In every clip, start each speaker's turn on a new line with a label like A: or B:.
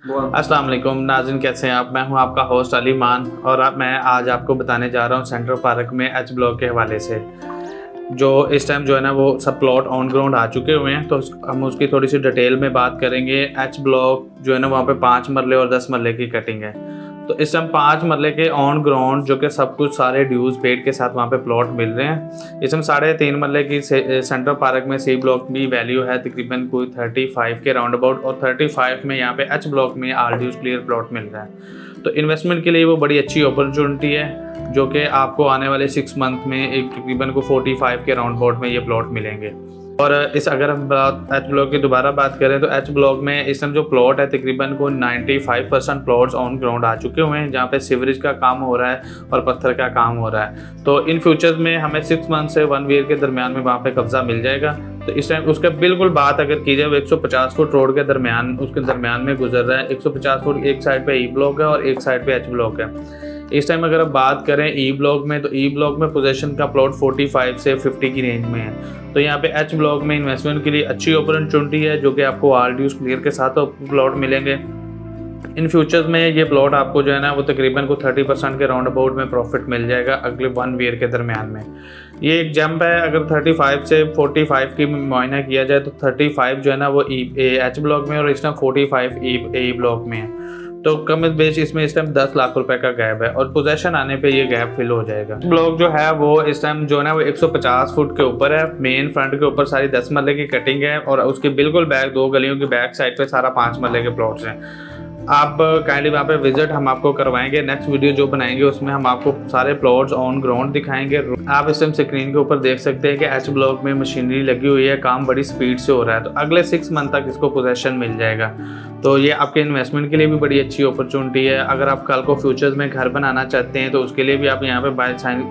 A: अस्सलाम वालेकुम नाज़रीन, कैसे हैं आप। मैं हूं आपका होस्ट अली मान और मैं आज आपको बताने जा रहा हूं सेंट्रल पार्क में एच ब्लॉक के हवाले से। जो इस टाइम जो है ना वो सब प्लॉट ऑन ग्राउंड आ चुके हुए हैं, तो हम उसकी थोड़ी सी डिटेल में बात करेंगे। एच ब्लॉक जो है ना वहाँ पे 5 मरले और 10 मरले की कटिंग है। तो इस टाइम 5 मरले के ऑन ग्राउंड जो कि सब कुछ सारे ड्यूज पेड के साथ वहाँ पे प्लॉट मिल रहे हैं। इस टाइम 3.5 मरले की सेंट्रल पार्क में सी ब्लॉक की वैल्यू है तकरीबन कोई 35 के राउंड अबाउट, और 35 में यहाँ पे एच ब्लॉक में ऑल ड्यूज क्लियर प्लॉट मिल रहा है। तो इन्वेस्टमेंट के लिए वो बड़ी अच्छी अपॉर्चुनिटी है, जो कि आपको आने वाले 6 मंथ में एक तकरीबन को 45 के राउंड अबाउट में ये प्लॉट मिलेंगे। और अगर हम एच ब्लॉक की दोबारा बात करें तो एच ब्लॉक में इस टाइम जो प्लॉट है तकरीबन को 95% प्लॉट्स ऑन ग्राउंड आ चुके हुए हैं, जहाँ पे सीवरेज का काम हो रहा है और पत्थर का काम हो रहा है। तो इन फ्यूचर में हमें 6 मंथ से 1 ईयर के दरमियान में वहाँ पे कब्जा मिल जाएगा। तो इस टाइम उसका बिल्कुल बात अगर की जाए, 150 फुट रोड के दरमियान उसके दरमियान में गुजर रहा है। 150 फुट एक साइड पे ई ब्लॉक है और एक साइड पे एच ब्लॉक है। इस टाइम अगर आप बात करें ई ब्लॉक में, तो ई ब्लॉक में पोजीशन का प्लॉट 45 से 50 की रेंज में है। तो यहाँ पे एच ब्लॉक में इन्वेस्टमेंट के लिए अच्छी अपॉर्चुनिटी है, जो कि आपको ऑल ड्यूज क्लियर के साथ प्लॉट मिलेंगे। इन फ्यूचर्स में ये प्लॉट आपको जो है ना वो तकरीबन को 30% के राउंड अबाउट में प्रॉफिट मिल जाएगा अगले 1 ईयर के दरमियान में। ये एक जंप है। अगर 35 से 45 की मुआयना किया जाए तो 35 जो है ना वो एच ब्लॉक में और इस टाइम 45 ई ब्लॉक में है। तो कम बेच इसमें इस टाइम 10 लाख रुपए का गैप है, और पोजेशन आने पे ये गैप फिल हो जाएगा। ब्लॉक जो है वो इस टाइम जो है ना वो 150 फुट के ऊपर है। मेन फ्रंट के ऊपर सारी 10 मरले की कटिंग है, और उसके बिल्कुल बैक 2 गलियों की बैक साइड पे सारा 5 मरले के प्लॉट्स हैं। आप काइंडली वहाँ पे विजिट हम आपको करवाएंगे। नेक्स्ट वीडियो जो बनाएंगे उसमें हम आपको सारे प्लॉट्स ऑन ग्राउंड दिखाएंगे। आप इस टाइम स्क्रीन के ऊपर देख सकते हैं कि एच ब्लॉक में मशीनरी लगी हुई है, काम बड़ी स्पीड से हो रहा है। तो अगले 6 मंथ तक इसको पोजेशन मिल जाएगा। तो ये आपके इन्वेस्टमेंट के लिए भी बड़ी अच्छी अपॉर्चुनिटी है। अगर आप कल को फ्यूचर्स में घर बनाना चाहते हैं तो उसके लिए भी आप यहाँ पे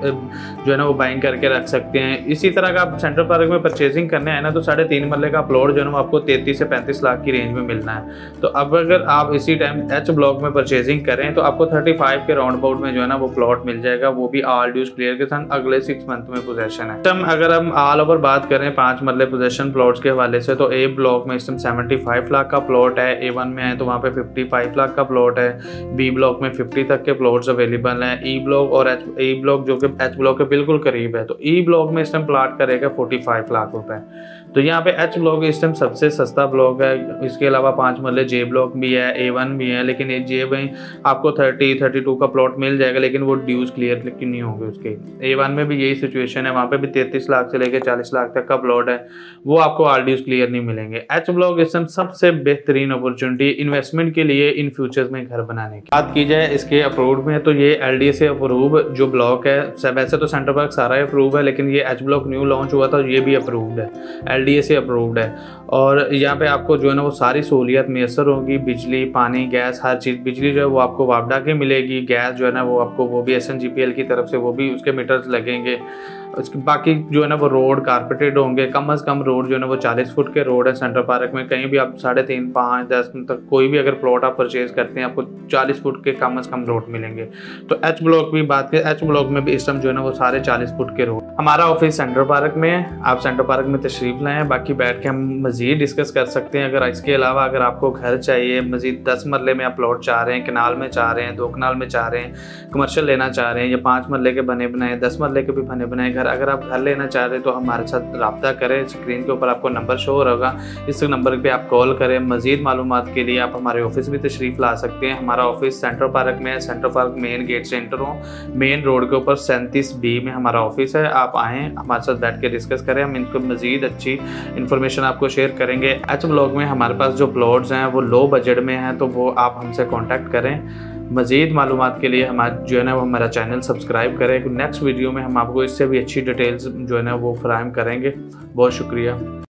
A: जो है ना वो बाइंग करके रख सकते हैं। इसी तरह का आप सेंट्रल पार्क में परचेजिंग करने आए ना, तो 3.5 मरले का प्लॉट जो है ना वो आपको 33 से 35 लाख की रेंज में मिलना है। तो अब अगर आप इसी टाइम एच ब्लॉक में परचेजिंग करें तो आपको 35 के राउंड अबाउट में जो है ना वो प्लॉट मिल जाएगा, वो भी ऑल ड्यूज क्लियर के साथ अगले 6 मंथ में पोजेशन है। तो अगर हम ऑल ओवर बात करें 5 मरले पोजेशन प्लॉट्स के हवाले से, तो ए ब्लॉक में इस टाइम 75 लाख का प्लॉट है। A1 में है तो वहाँ पे 55 लाख का प्लॉट है। बी ब्लॉक में 50 तक के प्लॉट्स अवेलेबल हैं। ई ब्लॉक और ई ब्लॉक जो कि एच ब्लॉक के बिल्कुल करीब है, तो ई ब्लॉक में इस टाइम प्लॉट करेगा 45 लाख रुपए। तो यहाँ पे एच ब्लॉक इस टाइम सबसे सस्ता ब्लॉक है। इसके अलावा 5 मरले जे ब्लॉक भी है, A1 भी है, लेकिन जे में आपको 32 का प्लॉट मिल जाएगा, लेकिन वो ड्यूज क्लियर लेकिन नहीं होंगे उसके। A1 में भी यही सिचुएशन है, वहाँ पे भी 33 लाख से लेकर 40 लाख तक का प्लॉट है, वो आपको ऑल ड्यूज क्लियर नहीं मिलेंगे। एच ब्लॉक इस टाइम सबसे बेहतरीन अपॉर्चुनिटी इन्वेस्टमेंट के लिए इन फ्यूचर्स में घर बनाने की। बात की जाए इसके अप्रूव्ड में, तो ये LDA से अप्रूव जो ब्लॉक है। वैसे तो सेंट्रल पार्क सारा अप्रूव है, लेकिन ये एच ब्लॉक न्यू लॉन्च हुआ था, ये भी अप्रूव्ड है, LDA से अप्रूव्ड है। और यहाँ पे आपको जो है ना वो सारी सहूलियत मैसर होगी, बिजली, पानी, गैस, हर चीज़। बिजली जो है वो आपको वापडा के मिलेगी, गैस जो है ना वो आपको वो भी SNGPL की तरफ से वो भी उसके मीटर्स लगेंगे। उसके बाकी जो है ना वो रोड कारपेटेड होंगे। कम से कम रोड जो है ना वो 40 फुट के रोड है सेंट्रल पार्क में। कहीं भी आप 3.5, 5, 10 तक कोई भी अगर प्लॉट आप परचेज करते हैं, आपको 40 फुट के कम से कम रोड मिलेंगे। तो एच ब्लॉक भी बात करें, एच ब्लॉक में भी इस टाइम जो है ना वो सारे 40 फुट के रोड। हमारा ऑफिस सेंट्रल पार्क में है, आप सेंट्रल पार्क में तशरीफ लाएं, बाकी बैठ के हम मजीद डिस्कस कर सकते हैं। अगर इसके अलावा अगर आपको घर चाहिए, मजीद 10 मरले में आप प्लॉट चाह रहे हैं, कनाल में चाह रहे हैं, 2 कनाल में चाह रहे हैं, कमर्शियल लेना चाह रहे हैं, या 5 मरले के बने बनाए, 10 मरले के भी बने बनाए घर, अगर आप घर लेना चाह रहे हैं तो हमारे साथ रब्ता करें। स्क्रीन के ऊपर आपको नंबर शो हो रहा, इस नंबर पे आप कॉल करें। मजीद मालूमात के लिए आप हमारे ऑफिस भी तशरीफ ला सकते हैं। हमारा ऑफिस सेंट्रल पार्क में है। सेंट्रल पार्क मेन गेट से एंटर हो, मेन रोड के ऊपर 37B में हमारा ऑफिस है। आप आएँ, हमारे साथ बैठ के डिस्कस करें, हम इनको मजीद अच्छी इन्फॉर्मेशन आपको शेयर करेंगे। एच ब्लॉक में हमारे पास जो प्लॉट्स हैं वो लो बजट में हैं, तो वो आप हमसे कॉन्टैक्ट करें। मज़ीद मालूमात के लिए हमारा जो है ना वो हमारा चैनल सब्सक्राइब करें। नेक्स्ट वीडियो में हम आपको इससे भी अच्छी डिटेल्स जो है ना वो फराहम करेंगे। बहुत शुक्रिया।